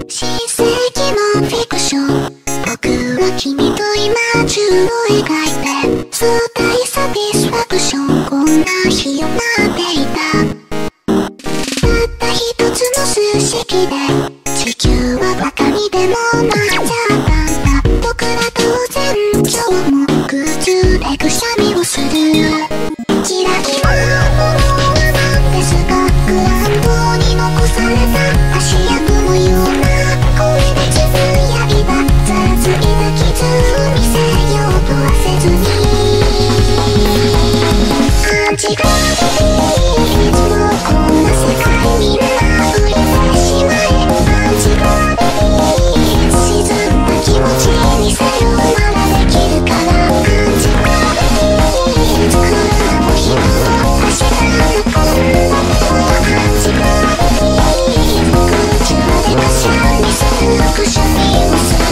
新世紀のフィクション。僕は君と今中を描いて相対サティスファクション。こんな日を待っていた。たった一つの数式で地球はバカにでもなっちゃったんだ。僕ら当然今日も空中でくしゃみをする。キラキラのものなんですが、グラウンドに残された足跡のような声でつぶやいた。ざらついた傷を見せようとはせずに、アンチグラビティーズのこんな世界みんな売りてしまえ。アンチグラビティーズ沈んだ気持ちにさよならできるから。アンチグラビティーズ車も人も走らなくなった。アンチグラビティーズ空中でくしゃみするくしゃみをする。